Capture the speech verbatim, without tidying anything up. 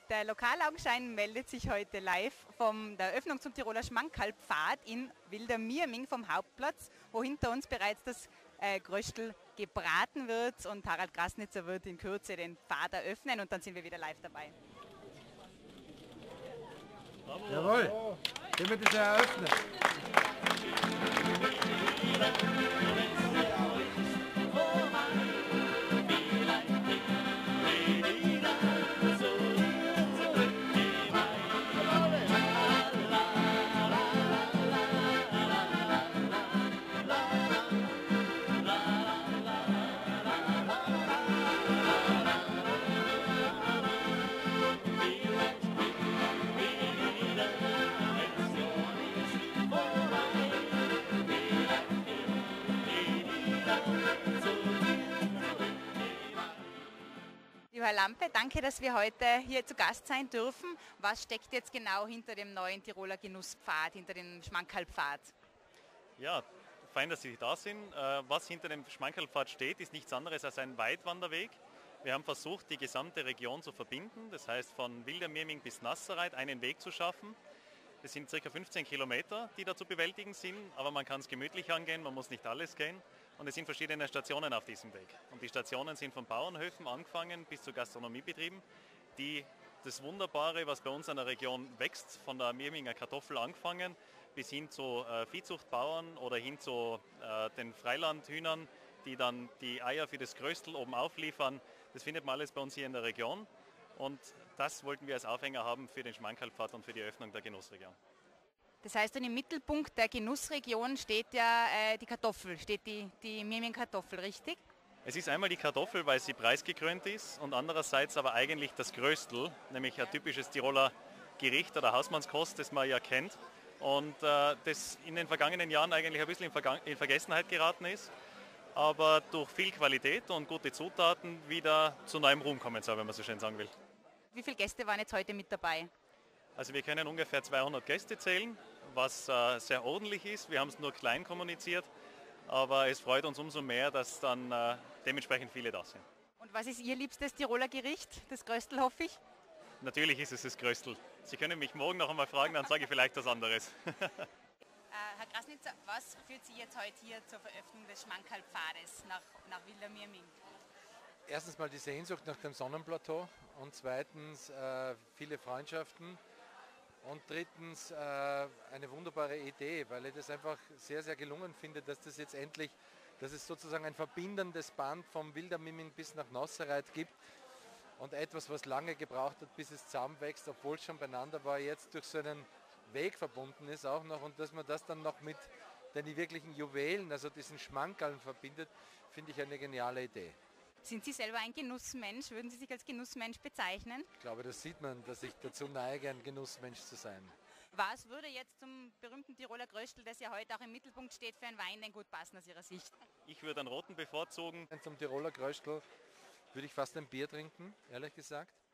Der Lokalaugenschein meldet sich heute live von der Eröffnung zum Tiroler Schmankerlpfad in Wildermierming vom Hauptplatz, wo hinter uns bereits das äh, Gröstel gebraten wird, und Harald Grasnitzer wird in Kürze den Pfad eröffnen und dann sind wir wieder live dabei. Bravo. Jawohl, können wir das eröffnen? Lieber Herr Lampe, danke, dass wir heute hier zu Gast sein dürfen. Was steckt jetzt genau hinter dem neuen Tiroler Genusspfad, hinter dem Schmankerlpfad? Ja, fein, dass Sie da sind. Was hinter dem Schmankerlpfad steht, ist nichts anderes als ein Weitwanderweg. Wir haben versucht, die gesamte Region zu verbinden, das heißt von Wildermierming bis Nasserreit einen Weg zu schaffen. Es sind ca. fünfzehn Kilometer, die da zu bewältigen sind, aber man kann es gemütlich angehen, man muss nicht alles gehen. Und es sind verschiedene Stationen auf diesem Weg. Und die Stationen sind von Bauernhöfen angefangen bis zu Gastronomiebetrieben, die das Wunderbare, was bei uns in der Region wächst, von der Mierminger Kartoffel angefangen, bis hin zu äh, Viehzuchtbauern oder hin zu äh, den Freilandhühnern, die dann die Eier für das Gröstel oben aufliefern. Das findet man alles bei uns hier in der Region. Und das wollten wir als Aufhänger haben für den Schmankerlpfad und für die Öffnung der Genussregion. Das heißt, dann im Mittelpunkt der Genussregion steht ja äh, die Kartoffel, steht die, die Mierming-Kartoffel, richtig? Es ist einmal die Kartoffel, weil sie preisgekrönt ist, und andererseits aber eigentlich das Gröstel, nämlich ein typisches Tiroler Gericht oder Hausmannskost, das man ja kennt und äh, das in den vergangenen Jahren eigentlich ein bisschen in, Vergangen- in Vergessenheit geraten ist, aber durch viel Qualität und gute Zutaten wieder zu neuem Ruhm kommen soll, wenn man so schön sagen will. Wie viele Gäste waren jetzt heute mit dabei? Also wir können ungefähr zweihundert Gäste zählen, was äh, sehr ordentlich ist. Wir haben es nur klein kommuniziert, aber es freut uns umso mehr, dass dann äh, dementsprechend viele da sind. Und was ist Ihr liebstes Tiroler Gericht? Das Gröstel, hoffe ich? Natürlich ist es das Gröstel. Sie können mich morgen noch einmal fragen, dann sage ich vielleicht was anderes. äh, Herr Grasnitzer, was führt Sie jetzt heute hier zur Veröffnung des Schmankerlpfades nach, nach Wildermierming? Erstens mal die Sehnsucht nach dem Sonnenplateau und zweitens äh, viele Freundschaften und drittens äh, eine wunderbare Idee, weil ich das einfach sehr, sehr gelungen finde, dass das jetzt endlich, dass es sozusagen ein verbindendes Band vom Wildermierming bis nach Nasserreit gibt und etwas, was lange gebraucht hat, bis es zusammenwächst, obwohl es schon beieinander war, jetzt durch so einen Weg verbunden ist auch noch, und dass man das dann noch mit den wirklichen Juwelen, also diesen Schmankerln verbindet, finde ich eine geniale Idee. Sind Sie selber ein Genussmensch? Würden Sie sich als Genussmensch bezeichnen? Ich glaube, das sieht man, dass ich dazu neige, ein Genussmensch zu sein. Was würde jetzt zum berühmten Tiroler Gröstel, das ja heute auch im Mittelpunkt steht, für einen Wein denn gut passen aus Ihrer Sicht? Ich würde einen roten bevorzugen. Zum Tiroler Gröstel würde ich fast ein Bier trinken, ehrlich gesagt.